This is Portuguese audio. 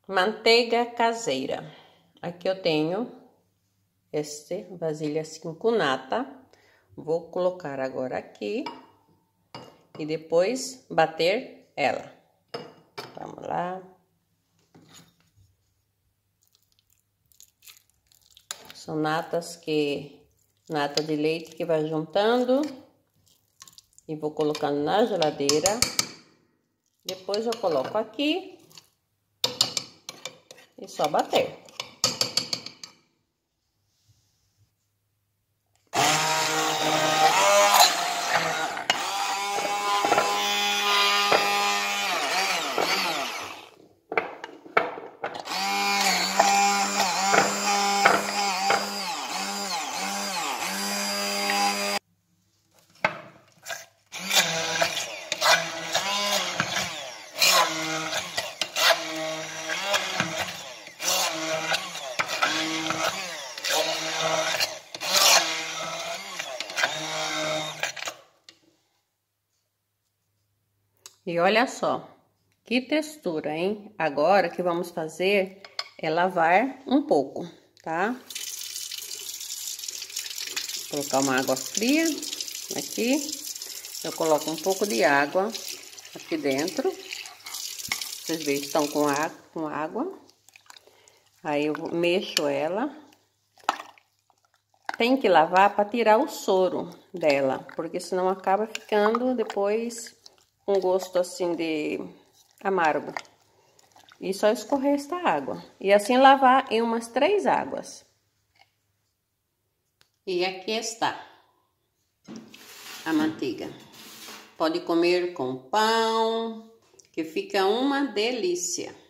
Manteiga caseira. Aqui eu tenho este vasilha assim com nata. Vou colocar agora aqui e depois bater ela. Vamos lá. São nata de leite que vai juntando e vou colocando na geladeira. Depois eu coloco aqui e só bater. E olha só, que textura, hein? Agora o que vamos fazer é lavar um pouco, tá? Vou colocar uma água fria aqui. Eu coloco um pouco de água aqui dentro. Vocês veem que estão com água. Aí eu mexo ela. Tem que lavar para tirar o soro dela, porque senão acaba ficando depois um gosto assim de amargo. E só escorrer esta água. E assim lavar em umas 3 águas. E aqui está a manteiga. Pode comer com pão, que fica uma delícia.